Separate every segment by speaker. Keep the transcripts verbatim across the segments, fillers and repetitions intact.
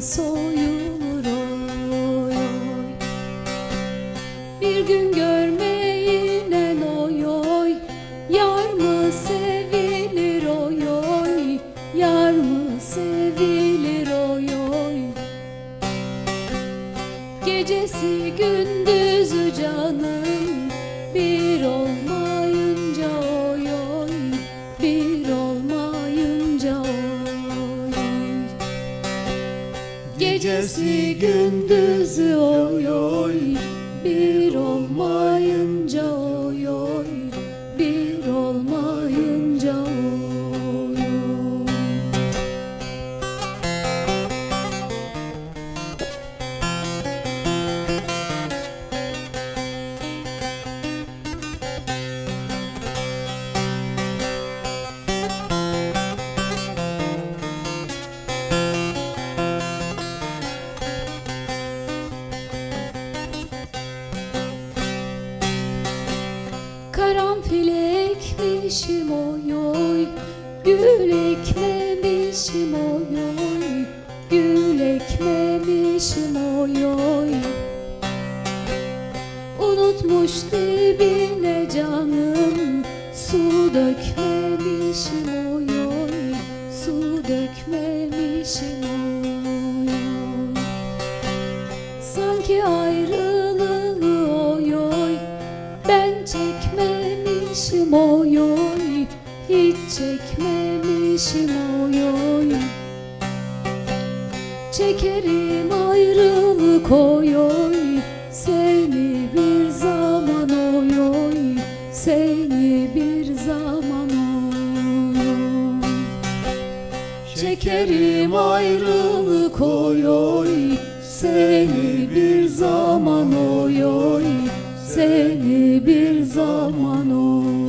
Speaker 1: soyulur oy oy. Bir gün görmeyinen oy oy, yar mı sevilir oy oy, yar mı sevilir oy oy. Gecesi gündüzü canım bir olmayınca oy oy, bir olmayınca oy oy. Gecesi gündüzü oy oy, bir olmayınca oy oy, bir olmayınca oy oy. Karanfil ekmişim oy oy, gül ekmemişim oy oy, gül ekmemişim oy oy. Unutmuş dibine canım, su dökmemişim oy oy, su dökmemişim oy oy. Sanki ayrılığı oy oy, ben çekmemişim oy oy, hiç çekmemişim oy oy. Çekerim ayrılık oy oy, seni bir zaman oy oy, seni bir zaman oy oy. Çekerim ayrılık oy oy, seni bir zaman oy oy, seni bir zaman oy oy.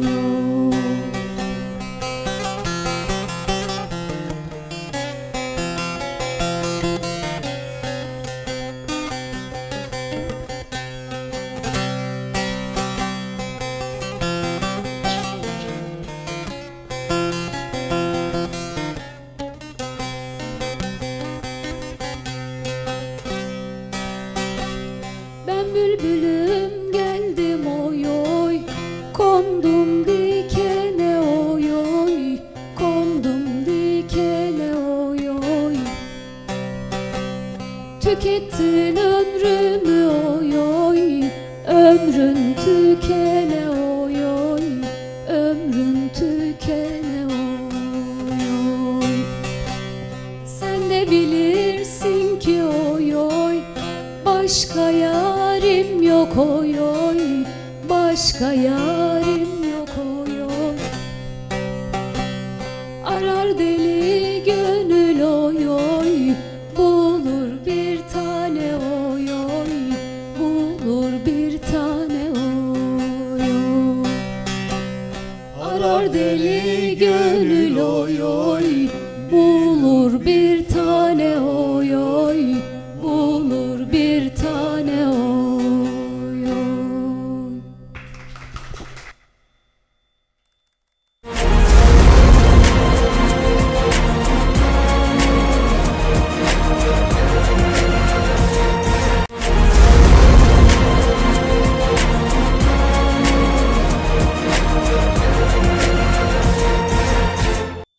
Speaker 1: Ben bülbülüm geldim oy oy, kondum dikene oy oy, kondum dikene oy oy. Tükettin ömrümü oy oy, ömrün tükene oy oy, ömrün tükene oy oy. Sen de bilirsin ki oy oy, başka yarim yok oy oy, başka yarim yok oy oy. Arar deli gönül oy oy, bulur bir tane oy oy, bulur bir tane oy oy. Arar deli gönül oy oy, bulur bir tane oy.